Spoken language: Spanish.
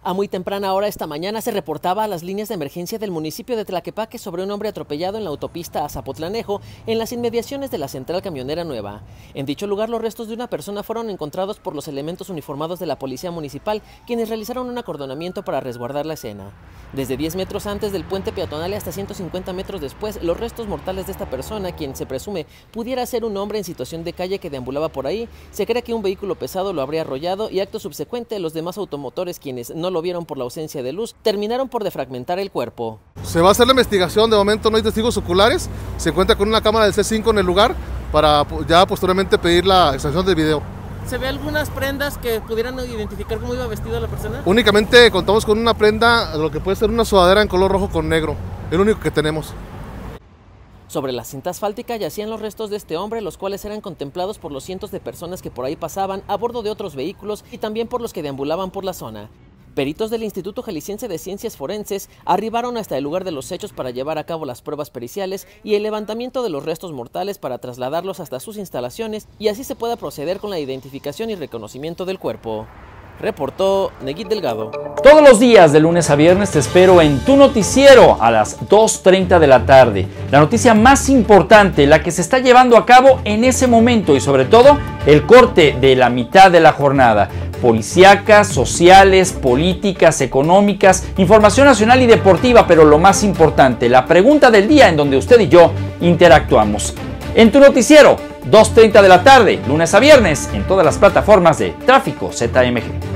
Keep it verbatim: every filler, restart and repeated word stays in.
A muy temprana hora esta mañana se reportaba a las líneas de emergencia del municipio de Tlaquepaque sobre un hombre atropellado en la autopista a Zapotlanejo, en las inmediaciones de la central camionera nueva. En dicho lugar, los restos de una persona fueron encontrados por los elementos uniformados de la policía municipal, quienes realizaron un acordonamiento para resguardar la escena. Desde diez metros antes del puente peatonal y hasta ciento cincuenta metros después, los restos mortales de esta persona, quien se presume pudiera ser un hombre en situación de calle que deambulaba por ahí, se cree que un vehículo pesado lo habría arrollado y acto subsecuente los demás automotores, quienes no lo vieron por la ausencia de luz, terminaron por defragmentar el cuerpo. Se va a hacer la investigación, de momento no hay testigos oculares, se cuenta con una cámara del C cinco en el lugar para ya posteriormente pedir la extracción del video. ¿Se ve algunas prendas que pudieran identificar cómo iba vestido la persona? Únicamente contamos con una prenda, lo que puede ser una sudadera en color rojo con negro, el único que tenemos. Sobre la cinta asfáltica yacían los restos de este hombre, los cuales eran contemplados por los cientos de personas que por ahí pasaban a bordo de otros vehículos y también por los que deambulaban por la zona. Peritos del Instituto Jalisciense de Ciencias Forenses arribaron hasta el lugar de los hechos para llevar a cabo las pruebas periciales y el levantamiento de los restos mortales para trasladarlos hasta sus instalaciones y así se pueda proceder con la identificación y reconocimiento del cuerpo. Reportó Neguit Delgado. Todos los días de lunes a viernes te espero en tu noticiero a las dos treinta de la tarde. La noticia más importante, la que se está llevando a cabo en ese momento y sobre todo el corte de la mitad de la jornada. Policíacas, sociales, políticas, económicas, información nacional y deportiva, pero lo más importante, la pregunta del día en donde usted y yo interactuamos. En tu noticiero, dos treinta de la tarde, lunes a viernes, en todas las plataformas de Tráfico Z M G.